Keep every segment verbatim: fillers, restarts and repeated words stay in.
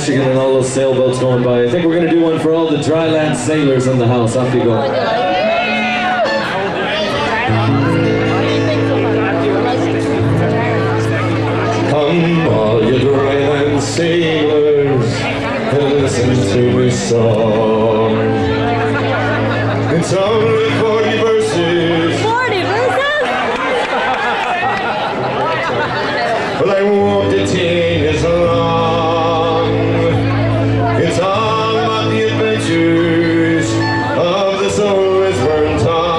Michigan and all those sailboats going by. I think we're going to do one for all the dry land sailors in the house. Off you go. Come, all you dry land sailors, and listen to this song. It's only forty verses. forty verses? But I won't detain as long. It's all about the adventures of the soulless burnt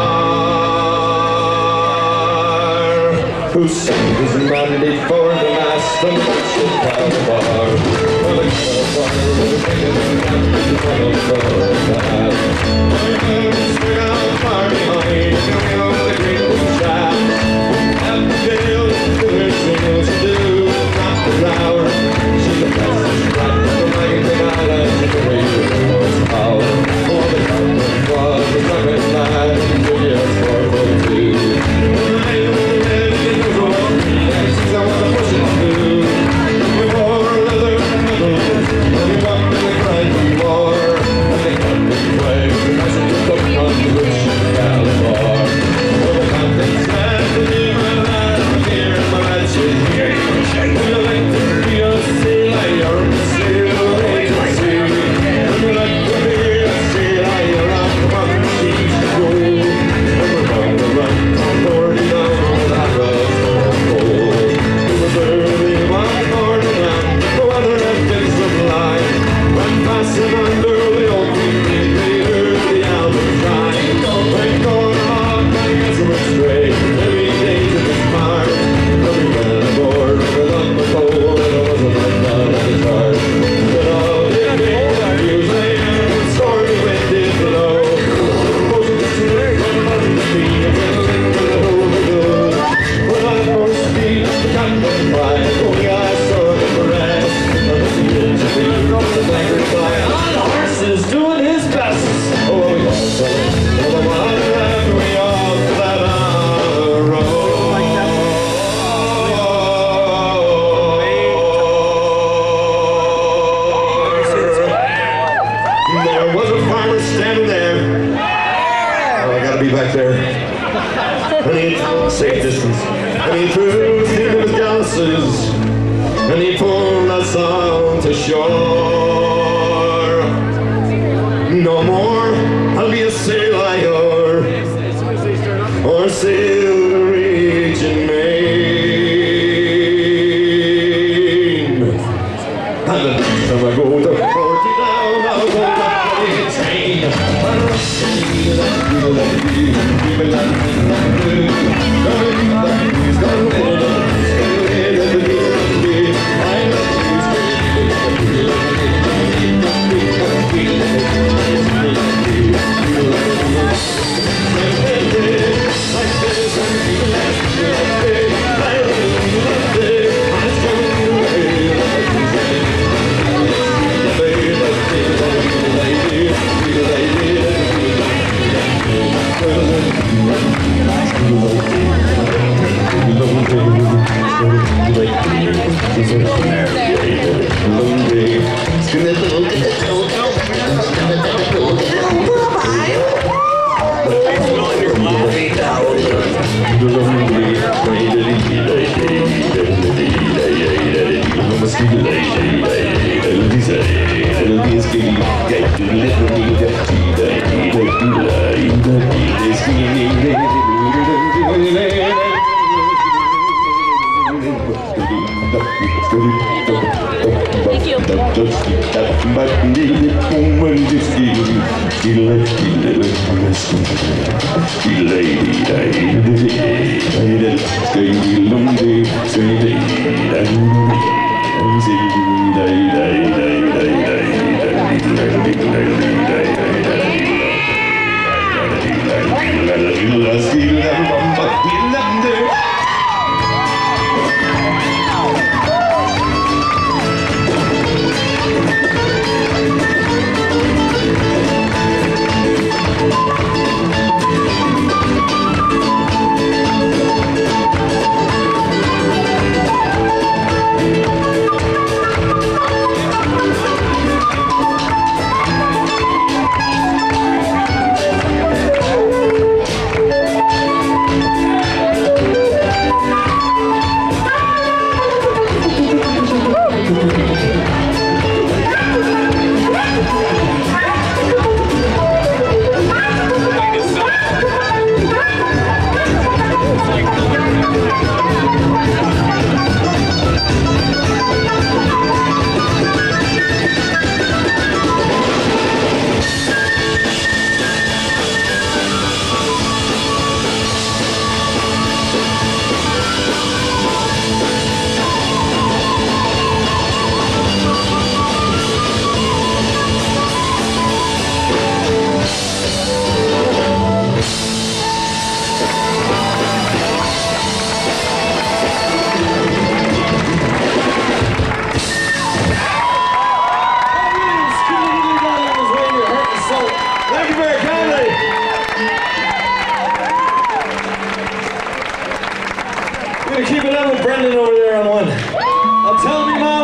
tar, who sent his mandate for the mast on the ship Calabar. Well, the Calabar was a big and captain of the path. My parents stuck out far behind, going over the great blue shaft. At the gale, the her sails to do, not the flower. She's the fastest rat, the mighty island, and the radio was power. For the captain was a drunken lad, and the years were forty-two. I know that it was all three, and since I was a pushing through, we wore leather medals, and we walked in the grinding war. And they cut the flag, the message took on the rich Calabar. Well, the captain said to me, my lad, I'm here in my lad shit here. Would you like to be a sailor, sail agency? Would you like to be a sailor on the mountain seas to go? And we're bound to run on forty down with arrows of gold. It was early one morning and the weather had been sublime. When passing under the open gate, they heard the album cry. When going on, I guess it was straight. Every day to this farm. Every man aboard was on the pole, and it wasn't like that at the start. But all the days I usually am, the stormy wind did blow. Motion to sleep on the mountain street, and then sing to the whole of the when I first speak, the captain cried, only I saw the rest. I was the engineer of the banker fire, on the horses doing his best. Oh, we all saw it, oh, the one and we all fled on the road. There was a farmer standing there. Oh, I gotta be back there. And he safe distance. And he threw him his glasses. And he pulled us on to shore. No more, I'll be a sailor, or sail the region Maine. And the next time I go to forty down, I'll go to the train. I'll feel that feel that feel, feel that feel that feel. Gonna keep it up with Brendan over there on one. I'll tell me, Mom.